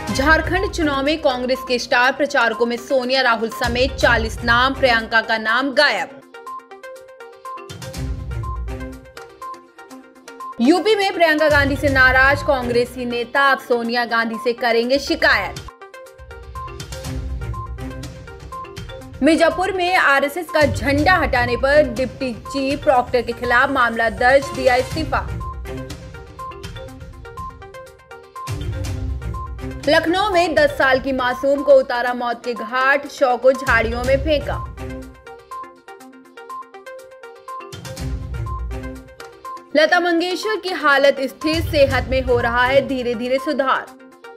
झारखंड चुनाव में कांग्रेस के स्टार प्रचारकों में सोनिया राहुल समेत 40 नाम, प्रियंका का नाम गायब। यूपी में प्रियंका गांधी से नाराज कांग्रेसी नेता अब सोनिया गांधी से करेंगे शिकायत। मिर्जापुर में आरएसएस का झंडा हटाने पर डिप्टी चीफ प्रॉक्टर के खिलाफ मामला दर्ज, दिया इस्तीफा। लखनऊ में 10 साल की मासूम को उतारा मौत के घाट, शव को झाड़ियों में फेंका। लता मंगेशकर की हालत स्थिर, सेहत में हो रहा है धीरे धीरे सुधार।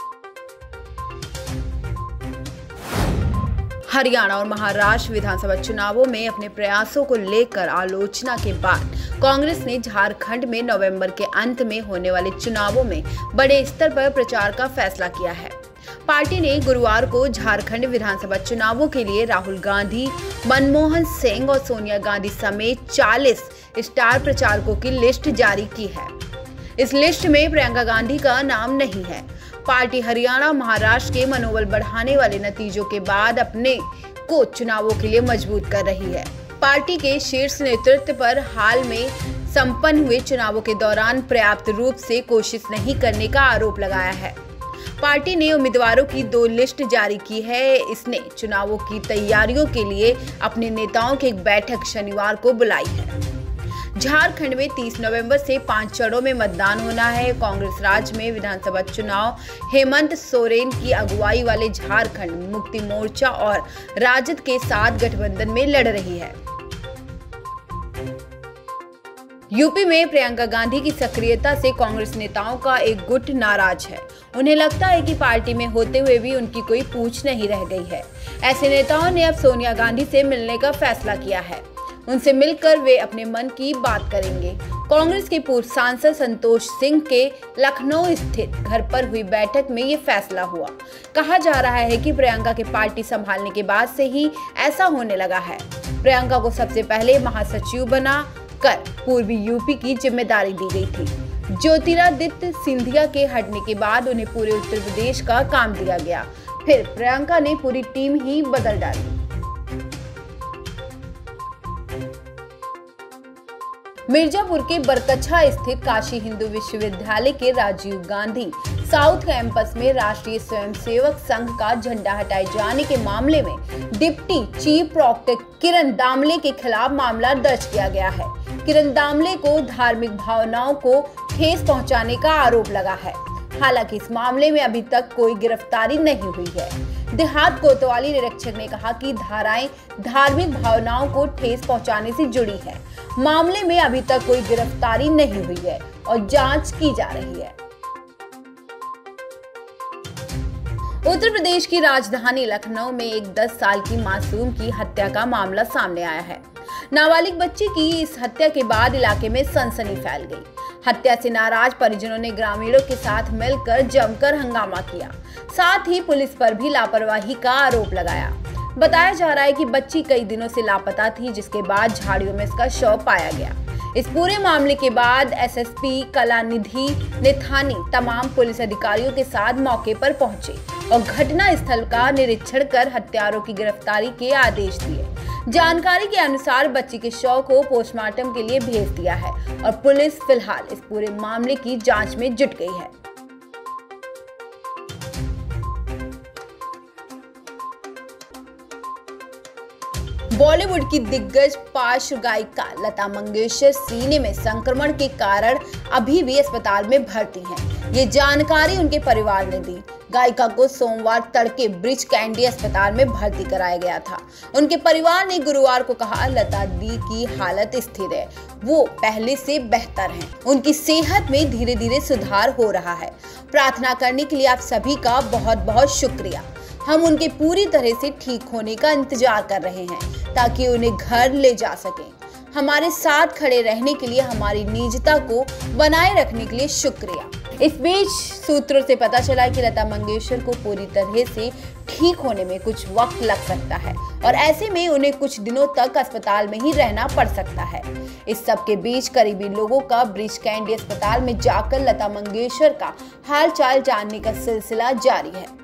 हरियाणा और महाराष्ट्र विधानसभा चुनावों में अपने प्रयासों को लेकर आलोचना के बाद कांग्रेस ने झारखंड में नवंबर के अंत में होने वाले चुनावों में बड़े स्तर पर प्रचार का फैसला किया है। पार्टी ने गुरुवार को झारखंड विधानसभा चुनावों के लिए राहुल गांधी, मनमोहन सिंह और सोनिया गांधी समेत 40 स्टार प्रचारकों की लिस्ट जारी की है। इस लिस्ट में प्रियंका गांधी का नाम नहीं है। पार्टी हरियाणा, महाराष्ट्र के मनोबल बढ़ाने वाले नतीजों के बाद अपने को चुनावों के लिए मजबूत कर रही है। पार्टी के शीर्ष नेतृत्व पर हाल में संपन्न हुए चुनावों के दौरान पर्याप्त रूप से कोशिश नहीं करने का आरोप लगाया है। पार्टी ने उम्मीदवारों की 2 लिस्ट जारी की है। इसने चुनावों की तैयारियों के लिए अपने नेताओं की एक बैठक शनिवार को बुलाई है। झारखंड में 30 नवंबर से 5 चरणों में मतदान होना है। कांग्रेस राज्य में विधानसभा चुनाव हेमंत सोरेन की अगुवाई वाले झारखंड मुक्ति मोर्चा और राजद के साथ गठबंधन में लड़ रही है। यूपी में प्रियंका गांधी की सक्रियता से कांग्रेस नेताओं का एक गुट नाराज है। उन्हें लगता है कि पार्टी में होते हुए भी उनकी कोई पूछ नहीं रह गई है। ऐसे नेताओं ने अब सोनिया गांधी से मिलने का फैसला किया है। उनसे मिलकर वे अपने मन की बात करेंगे। कांग्रेस के पूर्व सांसद संतोष सिंह के लखनऊ स्थित घर पर हुई बैठक में ये फैसला हुआ। कहा जा रहा है कि प्रियंका के पार्टी संभालने के बाद से ही ऐसा होने लगा है। प्रियंका को सबसे पहले महासचिव बना कर पूर्वी यूपी की जिम्मेदारी दी गई थी। ज्योतिरादित्य सिंधिया के हटने के बाद उन्हें पूरे उत्तर प्रदेश का काम दिया गया। फिर प्रियंका ने पूरी टीम ही बदल डाली। मिर्जापुर के बरकच्छा स्थित काशी हिंदू विश्वविद्यालय के राजीव गांधी साउथ कैंपस में राष्ट्रीय स्वयंसेवक संघ का झंडा हटाए जाने के मामले में deputy chief proctor Kiran Damle के खिलाफ मामला दर्ज किया गया है। किरण दामले को धार्मिक भावनाओं को ठेस पहुंचाने का आरोप लगा है। हालांकि इस मामले में अभी तक कोई गिरफ्तारी नहीं हुई है। देहात कोतवाली निरीक्षक ने कहा कि धाराएं धार्मिक भावनाओं को ठेस पहुंचाने से जुड़ी है। मामले में अभी तक कोई गिरफ्तारी नहीं हुई है और जांच की जा रही है। उत्तर प्रदेश की राजधानी लखनऊ में एक 10 साल की मासूम की हत्या का मामला सामने आया है। नाबालिग बच्ची की इस हत्या के बाद इलाके में सनसनी फैल गई। हत्या से नाराज परिजनों ने ग्रामीणों के साथ मिलकर जमकर हंगामा किया। साथ ही पुलिस पर भी लापरवाही का आरोप लगाया। बताया जा रहा है कि बच्ची कई दिनों से लापता थी, जिसके बाद झाड़ियों में इसका शव पाया गया। इस पूरे मामले के बाद एसएसपी कलानिधि नेथानी तमाम पुलिस अधिकारियों के साथ मौके पर पहुंचे और घटना स्थल का निरीक्षण कर हत्यारों की गिरफ्तारी के आदेश दिए। जानकारी के अनुसार बच्ची के शव को पोस्टमार्टम के लिए भेज दिया है और पुलिस फिलहाल इस पूरे मामले की जांच में जुट गई है। बॉलीवुड की दिग्गज पार्श्व गायिका लता मंगेशकर सीने में संक्रमण के कारण अभी भी अस्पताल में भर्ती हैं। ये जानकारी उनके परिवार ने दी। गायिका को सोमवार तड़के ब्रिज कैंडी अस्पताल में भर्ती कराया गया था। उनके परिवार ने गुरुवार को कहा, लता दी की हालत स्थिर है, वो पहले से बेहतर हैं। उनकी सेहत में धीरे धीरे सुधार हो रहा है। प्रार्थना करने के लिए आप सभी का बहुत बहुत शुक्रिया। हम उनके पूरी तरह से ठीक होने का इंतजार कर रहे हैं ताकि उन्हें घर ले जा सकें। हमारे साथ खड़े रहने के लिए, हमारी निजता को बनाए रखने के लिए शुक्रिया। इस बीच सूत्रों से पता चला कि लता मंगेशकर को पूरी तरह से ठीक होने में कुछ वक्त लग सकता है और ऐसे में उन्हें कुछ दिनों तक अस्पताल में ही रहना पड़ सकता है। इस सब के बीच करीबी लोगों का ब्रिज कैंडी अस्पताल में जाकर लता मंगेशकर का हालचाल जानने का सिलसिला जारी है।